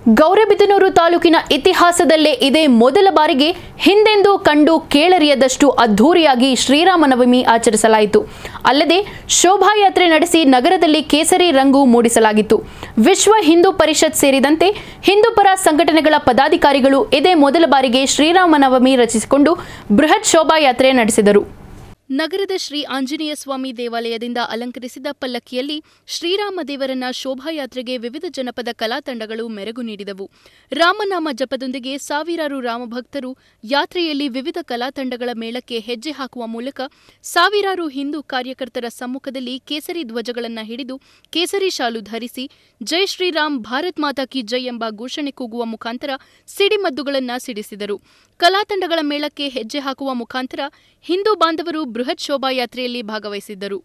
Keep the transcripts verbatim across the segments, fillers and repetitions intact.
ಗೌರಿಬಿದನೂರು ತಾಲೂಕಿನ ಇತಿಹಾಸದಲ್ಲೇ ಇದೇ ಮೊದಲ ಬಾರಿಗೆ ಹಿಂದೆಂದೂ ಕಂಡು ಕೇಳರಿಯದಷ್ಟು ಅದ್ಧೂರಿಯಾಗಿ ಶ್ರೀರಾಮನವಮಿ ಆಚರಿಸಲಾಯಿತು. ಅಲ್ಲದೆ ಶೋಭಾಯಾತ್ರೆ ನಡೆಸಿ ನಗರದಲ್ಲಿ ಕೇಸರಿ ರಂಗು ಮೂಡಿಸಲಾಗಿತ್ತು. ವಿಶ್ವ ಹಿಂದೂ ಪರಿಷತ್ ಸೇರಿದಂತೆ ಹಿಂದೂಪರ ಸಂಘಟನೆಗಳ ಪದಾಧಿಕಾರಿಗಳು ಇದೇ ಮೊದಲ ಬಾರಿಗೆ ಶ್ರೀರಾಮನವಮಿ ರಚಿಸಿಕೊಂಡು ಬೃಹತ್ ಶೋಭಾಯಾತ್ರೆ ನಡೆಸಿದರು. ನಗರದ ಶ್ರೀ ಆಂಜನೇಯ ಸ್ವಾಮಿ ದೇವಾಲಯದಿಂದ ಅಲಂಕರಿಸಿದ ಪಲ್ಲಕ್ಕಿಯಲ್ಲಿ ಶ್ರೀರಾಮ ದೇವರನ್ನ ಶೋಭಾಯಾತ್ರೆಗೆ ವಿವಿಧ ಜನಪದ ಕಲಾ ತಂಡಗಳು ಮೆರಗು ನೀಡಿದವು. ರಾಮನಾಮ ಜಪದೊಂದಿಗೆ ಸಾವಿರಾರು ರಾಮಭಕ್ತರು ಯಾತ್ರೆಯಲ್ಲಿ ವಿವಿಧ ಕಲಾ ತಂಡಗಳ ಮೇಳಕ್ಕೆ ಹೆಜ್ಜೆ ಹಾಕುವ ಮೂಲಕ ಸಾವಿರಾರು ಹಿಂದೂ ಕಾರ್ಯಕರ್ತರ ಸಮ್ಮುಖದಲ್ಲಿ ಕೇಸರಿ ಧ್ವಜಗಳನ್ನು ಹಿಡಿದು ಕೇಸರಿ ಶಾಲು ಧರಿಸಿ ಜೈ ಶ್ರೀರಾಮ್ ಭಾರತ್ ಮಾತಾ ಕಿ ಜೈ ಎಂಬ ಘೋಷಣೆ ಕೂಗುವ ಮುಖಾಂತರ ಸಿಡಿಮದ್ದುಗಳನ್ನು ಸಿಡಿಸಿದರು. ಕಲಾ ತಂಡಗಳ ಮೇಳಕ್ಕೆ ಹೆಜ್ಜೆ ಹಾಕುವ ಮುಖಾಂತರ ಹಿಂದೂ ಬಾಂಧವರು ಬೃಹತ್ ಶೋಭಾಯಾತ್ರೆಯಲ್ಲಿ ಭಾಗವಹಿಸಿದ್ದರು.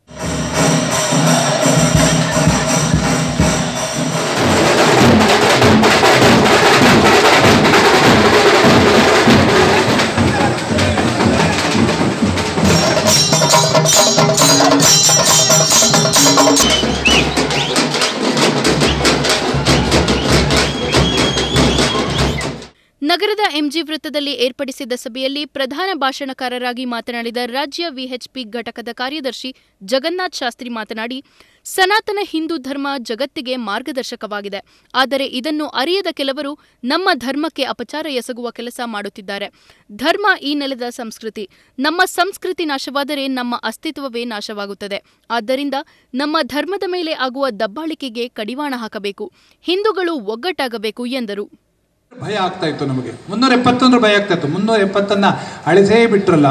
ನಗರದ ಎಂಜಿ ವೃತ್ತದಲ್ಲಿ ಏರ್ಪಡಿಸಿದ್ದ ಸಭೆಯಲ್ಲಿ ಪ್ರಧಾನ ಭಾಷಣಕಾರರಾಗಿ ಮಾತನಾಡಿದ ರಾಜ್ಯ ವಿಎಚ್ಪಿ ಘಟಕದ ಕಾರ್ಯದರ್ಶಿ ಜಗನ್ನಾಥ್ ಶಾಸ್ತ್ರಿ ಮಾತನಾಡಿ, ಸನಾತನ ಹಿಂದೂ ಧರ್ಮ ಜಗತ್ತಿಗೆ ಮಾರ್ಗದರ್ಶಕವಾಗಿದೆ. ಆದರೆ ಇದನ್ನು ಅರಿಯದ ಕೆಲವರು ನಮ್ಮ ಧರ್ಮಕ್ಕೆ ಅಪಚಾರ ಎಸಗುವ ಕೆಲಸ ಮಾಡುತ್ತಿದ್ದಾರೆ. ಧರ್ಮ ಈ ನೆಲದ ಸಂಸ್ಕೃತಿ. ನಮ್ಮ ಸಂಸ್ಕೃತಿ ನಾಶವಾದರೆ ನಮ್ಮ ಅಸ್ತಿತ್ವವೇ ನಾಶವಾಗುತ್ತದೆ. ಆದ್ದರಿಂದ ನಮ್ಮ ಧರ್ಮದ ಮೇಲೆ ಆಗುವ ದಬ್ಬಾಳಿಕೆಗೆ ಕಡಿವಾಣ ಹಾಕಬೇಕು. ಹಿಂದೂಗಳು ಒಗ್ಗಟ್ಟಾಗಬೇಕು ಎಂದರು. ಭಯ ಆಗ್ತಾ ಇತ್ತು. ನಮಗೆ ಮುನ್ನೂರ ಎಪ್ಪತ್ತೊಂದರ ಭಯ ಆಗ್ತಾ ಇತ್ತು. ಮುನ್ನೂರ ಎಪ್ಪತ್ತನ್ನ ಅಳಿಸೇ ಬಿಟ್ರಲ್ಲ,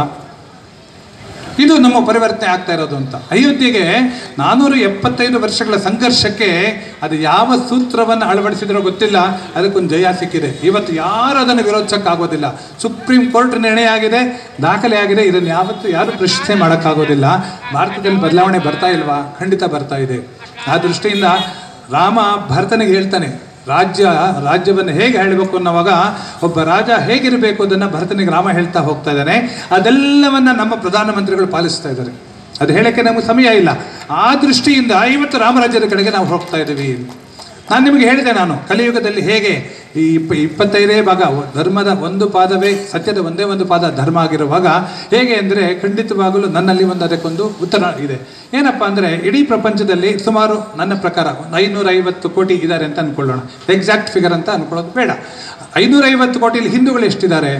ಇದು ನಮ್ಮ ಪರಿವರ್ತನೆ ಆಗ್ತಾ ಇರೋದು ಅಂತ. ಅಯೋಧ್ಯೆಗೆ ನಾನೂರ ಎಪ್ಪತ್ತೈದು ವರ್ಷಗಳ ಸಂಘರ್ಷಕ್ಕೆ ಅದು ಯಾವ ಸೂತ್ರವನ್ನು ಅಳವಡಿಸಿದ್ರೋ ಗೊತ್ತಿಲ್ಲ, ಅದಕ್ಕೊಂದು ಜಯ ಸಿಕ್ಕಿದೆ. ಇವತ್ತು ಯಾರು ಅದನ್ನು ವಿರೋಧಿಸಕ್ಕಾಗೋದಿಲ್ಲ. ಸುಪ್ರೀಂ ಕೋರ್ಟ್ ನಿರ್ಣಯ ಆಗಿದೆ, ದಾಖಲೆ ಆಗಿದೆ. ಇದನ್ನು ಯಾವತ್ತೂ ಯಾರು ಪ್ರಶ್ನೆ ಮಾಡೋಕ್ಕಾಗೋದಿಲ್ಲ. ಭಾರತದಲ್ಲಿ ಬದಲಾವಣೆ ಬರ್ತಾ ಇಲ್ವಾ? ಖಂಡಿತ ಬರ್ತಾ ಇದೆ. ಆ ದೃಷ್ಟಿಯಿಂದ ರಾಮ ಭರತನಿಗೆ ಹೇಳ್ತಾನೆ, ರಾಜ್ಯ ರಾಜ್ಯವನ್ನು ಹೇಗೆ ಹೇಳಬೇಕು ಅನ್ನೋವಾಗ ಒಬ್ಬ ರಾಜ ಹೇಗಿರಬೇಕು ಅದನ್ನು ಭರತನಿಗೆ ರಾಮ ಹೇಳ್ತಾ ಹೋಗ್ತಾ ಇದ್ದಾನೆ. ಅದೆಲ್ಲವನ್ನ ನಮ್ಮ ಪ್ರಧಾನಮಂತ್ರಿಗಳು ಪಾಲಿಸ್ತಾ ಇದ್ದಾರೆ. ಅದು ಹೇಳೋಕ್ಕೆ ನಮಗೆ ಸಮಯ ಇಲ್ಲ. ಆ ದೃಷ್ಟಿಯಿಂದ ಇವತ್ತು ರಾಮರಾಜ್ಯದ ಕಡೆಗೆ ನಾವು ಹೋಗ್ತಾ ಇದ್ದೀವಿ. ನಾನು ನಿಮಗೆ ಹೇಳಿದೆ, ನಾನು ಕಲಿಯುಗದಲ್ಲಿ ಹೇಗೆ ಈ ಇಪ್ಪ ಇಪ್ಪತ್ತೈದೇ ಭಾಗ ಧರ್ಮದ ಒಂದು ಪಾದವೇ ಸತ್ಯದ ಒಂದೇ ಒಂದು ಪಾದ ಧರ್ಮ ಆಗಿರುವಾಗ ಹೇಗೆ ಅಂದರೆ ಖಂಡಿತವಾಗಲೂ ನನ್ನಲ್ಲಿ ಒಂದು ಅದಕ್ಕೊಂದು ಉತ್ತರ ಇದೆ. ಏನಪ್ಪ ಅಂದರೆ ಇಡೀ ಪ್ರಪಂಚದಲ್ಲಿ ಸುಮಾರು ನನ್ನ ಪ್ರಕಾರ ಒಂದು ಐನೂರೈವತ್ತು ಕೋಟಿ ಇದ್ದಾರೆ ಅಂತ ಅಂದ್ಕೊಳ್ಳೋಣ. ಎಕ್ಸಾಕ್ಟ್ ಫಿಗರ್ ಅಂತ ಅಂದ್ಕೊಳ್ಳೋದು ಬೇಡ. ಐನೂರೈವತ್ತು ಕೋಟಿಲಿ ಹಿಂದೂಗಳು ಎಷ್ಟಿದ್ದಾರೆ?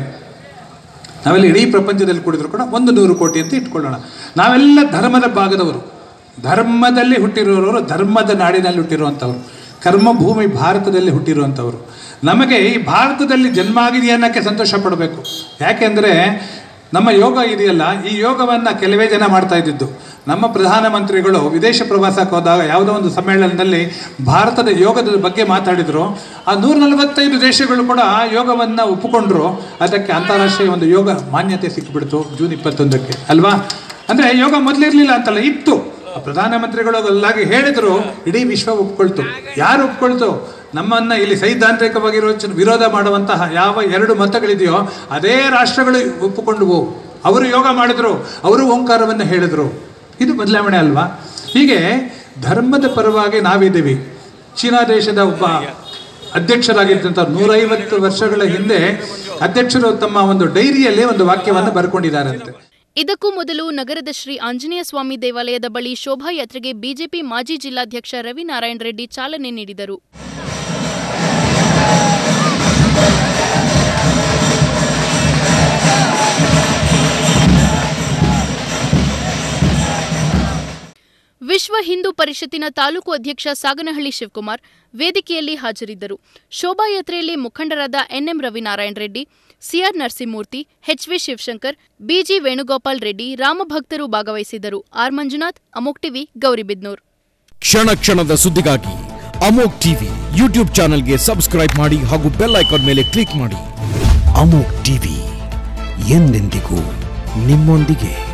ನಾವೆಲ್ಲ ಇಡೀ ಪ್ರಪಂಚದಲ್ಲಿ ಕೂಡಿದ್ರು ಕೂಡ ಒಂದು ನೂರು ಕೋಟಿ ಅಂತ ಇಟ್ಕೊಳ್ಳೋಣ. ನಾವೆಲ್ಲ ಧರ್ಮದ ಭಾಗದವರು, ಧರ್ಮದಲ್ಲಿ ಹುಟ್ಟಿರುವವರು, ಧರ್ಮದ ನಾಡಿನಲ್ಲಿ ಹುಟ್ಟಿರುವಂಥವ್ರು, ಕರ್ಮಭೂಮಿ ಭಾರತದಲ್ಲಿ ಹುಟ್ಟಿರುವಂಥವ್ರು. ನಮಗೆ ಈ ಭಾರತದಲ್ಲಿ ಜನ್ಮ ಆಗಿದೆ ಅನ್ನೋಕ್ಕೆ ಸಂತೋಷ ಪಡಬೇಕು. ಯಾಕೆಂದರೆ ನಮ್ಮ ಯೋಗ ಇದೆಯಲ್ಲ, ಈ ಯೋಗವನ್ನು ಕೆಲವೇ ಜನ ಮಾಡ್ತಾ ಇದ್ದಿದ್ದು. ನಮ್ಮ ಪ್ರಧಾನಮಂತ್ರಿಗಳು ವಿದೇಶ ಪ್ರವಾಸಕ್ಕೆ ಹೋದಾಗ ಯಾವುದೋ ಒಂದು ಸಮ್ಮೇಳನದಲ್ಲಿ ಭಾರತದ ಯೋಗದ ಬಗ್ಗೆ ಮಾತಾಡಿದರು. ಆ ನೂರ ನಲವತ್ತೈದು ದೇಶಗಳು ಕೂಡ ಯೋಗವನ್ನು ಒಪ್ಪಿಕೊಂಡ್ರು. ಅದಕ್ಕೆ ಅಂತಾರಾಷ್ಟ್ರೀಯ ಒಂದು ಯೋಗ ಮಾನ್ಯತೆ ಸಿಕ್ಕಿಬಿಡ್ತು ಜೂನ್ ಇಪ್ಪತ್ತೊಂದಕ್ಕೆ ಅಲ್ವಾ? ಅಂದರೆ ಯೋಗ ಮೊದಲಿರಲಿಲ್ಲ ಅಂತಲ್ಲ, ಇತ್ತು. ಪ್ರಧಾನಮಂತ್ರಿಗಳು ಅಲ್ಲಾಗಿ ಹೇಳಿದ್ರು, ಇಡೀ ವಿಶ್ವ ಒಪ್ಕೊಳ್ತು. ಯಾರು ಒಪ್ಕೊಳ್ತು? ನಮ್ಮನ್ನು ಇಲ್ಲಿ ಸೈದ್ಧಾಂತಿಕವಾಗಿ ವಿರೋಧ ಮಾಡುವಂತಹ ಯಾವ ಎರಡು ಮತಗಳಿದೆಯೋ ಅದೇ ರಾಷ್ಟ್ರಗಳು ಒಪ್ಪಿಕೊಂಡವು. ಅವರು ಯೋಗ ಮಾಡಿದ್ರು, ಅವರು ಓಂಕಾರವನ್ನು ಹೇಳಿದರು. ಇದು ಬದಲಾವಣೆ ಅಲ್ವಾ? ಹೀಗೆ ಧರ್ಮದ ಪರವಾಗಿ ನಾವಿದ್ದೀವಿ. ಚೀನಾ ದೇಶದ ಒಬ್ಬ ಅಧ್ಯಕ್ಷರಾಗಿದ್ದಂಥ ನೂರೈವತ್ತು ವರ್ಷಗಳ ಹಿಂದೆ ಅಧ್ಯಕ್ಷರು ತಮ್ಮ ಒಂದು ಡೈರಿಯಲ್ಲಿ ಒಂದು ವಾಕ್ಯವನ್ನು ಬರ್ಕೊಂಡಿದ್ದಾರಂತೆ. ಇದಕ್ಕೂ ಮೊದಲು ನಗರದ ಶ್ರೀ ಆಂಜನೇಯ ಸ್ವಾಮಿ ದೇವಾಲಯದ ಬಳಿ ಶೋಭಾಯಾತ್ರೆಗೆ ಬಿಜೆಪಿ ಮಾಜಿ ಜಿಲ್ಲಾಧ್ಯಕ್ಷ ರವಿನಾರಾಯಣ ರೆಡ್ಡಿ ಚಾಲನೆ ನೀಡಿದರು. ವಿಶ್ವ ಹಿಂದೂ ಪರಿಷತ್ತಿನ ತಾಲೂಕು ಅಧ್ಯಕ್ಷ ಸಾಗನಹಳ್ಳಿ ಶಿವಕುಮಾರ್ ವೇದಿಕೆಯಲ್ಲಿ ಹಾಜರಿದ್ದರು. ಶೋಭಾಯಾತ್ರೆಯಲ್ಲಿ ಮುಖಂಡರಾದ NM Ravinarayana Reddy, CR Narasimhamurthy, HV Shivashankar, BG Venugopal Reddy, ರಾಮಭಕ್ತರು ಭಾಗವಹಿಸಿದ್ದರು. ಆರ್ ಮಂಜುನಾಥ್, ಅಮೋಕ್ ಟಿವಿ, ಗೌರಿಬಿದನೂರು. ಕ್ಷಣ ಕ್ಷಣದ ಸುದ್ದಿಗಾಗಿ ಅಮೋಕ್ ಟಿವಿ ಯೂಟ್ಯೂಬ್ ಚಾನೆಲ್ಗೆ ಸಬ್ಸ್ಕ್ರೈಬ್ ಮಾಡಿ ಹಾಗೂ ಬೆಲ್ ಐಕಾನ್ ಮೇಲೆ ಕ್ಲಿಕ್ ಮಾಡಿ. ಅಮೋಕ್ ಟಿವಿ ಎಂದೆಂದಿಗೂ ನಿಮ್ಮೊಂದಿಗೆ.